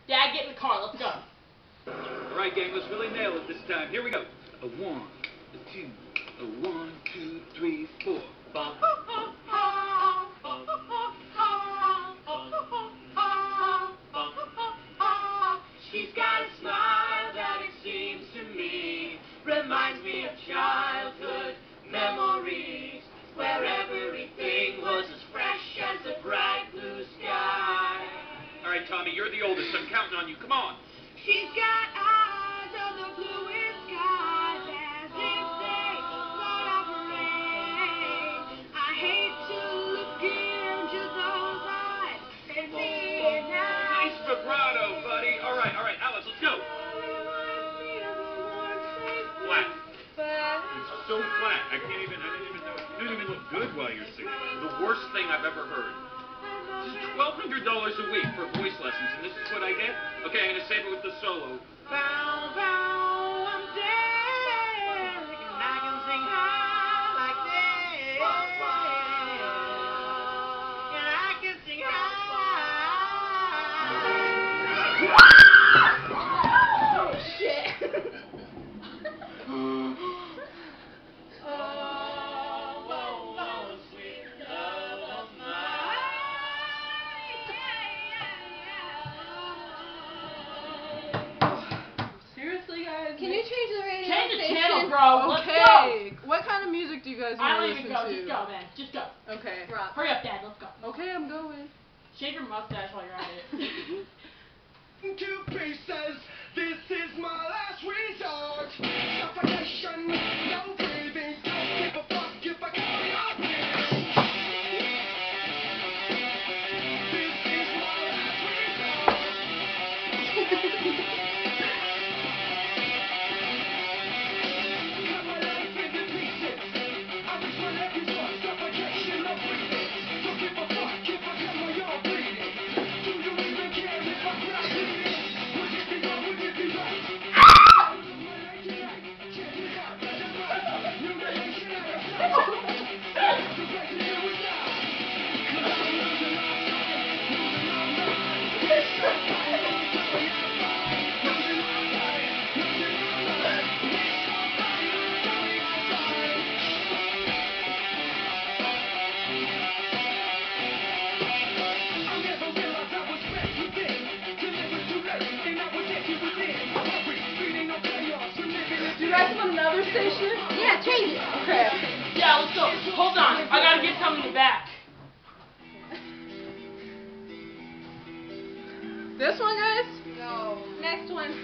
Dad, get in the car. Let's go. All right, gang, let's really nail it this time. Here we go. A 1, a 2, a 1, 2, 3, 4. Bum. She's got a smile that it seems to me reminds me of childhood memories, where everything was as fresh as the bright blue sky. All right, Tommy, you're the oldest. I'm counting on you. Come on. She's got eyes of the bluest sky, as if they thought of rain. I hate to look into those eyes and see it now. Nice vibrato, buddy. All right, Alice, let's go. Flat. It's so flat. I didn't even know. You don't even look good while you're singing. The worst thing I've ever heard. This is $1,200 a week for voice lessons, and this is what I get? Okay, I'm going to save it with the solo. Bow, bow, I'm dead, and I can sing high like this, and I can sing high. Oh, shit. Can you change the radio Change the station? channel, bro. Okay. Let's go. What kind of music do you guys I want don't to even listen go. to? Just go, man. Just go. Okay. Rock. Hurry up, Dad. Let's go. Okay, I'm going. Shave your mustache while you're at it. 2 pieces, this is my last resort. Suffocation, no breathing, don't give a fuck if I carry on breathing. This is my last resort. Cut my life into pieces. I reach my last resort. Suffocation, no breathing, don't give a fuck if I carry on breathing. Do you even care if I crash bleeding? Would it be wrong? Would it be right? Check it out, that's right. New nation at a time. The best is here with now. 'Cause I'm losing my mind, losing my mind. Losing my mind, losing my mind. Losing my mind, losing my mind. It's so fine, losing my mind. I never realized I was wrecked within. Till it was too late, and I was empty within. Hurry, feeling no chaos, we're living in Do you guys want another station? Yeah, change it. Okay. Yeah, let's go. Hold on. I gotta get something in the back. This one, guys? No. Next one.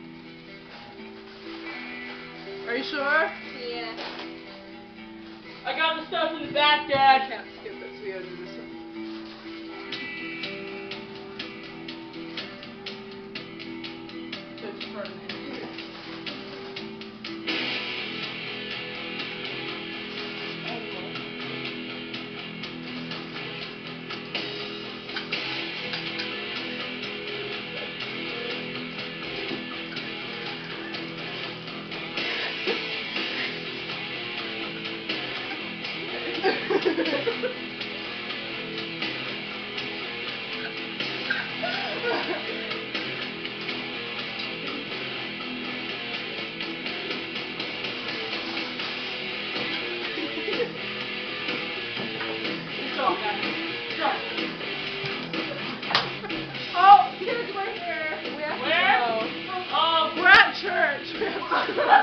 Are you sure? Yeah. I got the stuff in the back, I Dad. can't skip this. We gotta do this one. It's pertinent. Go, Dad. Go. Oh, kids, we're here. We have Where? to go. Oh, We're at church. We have to go.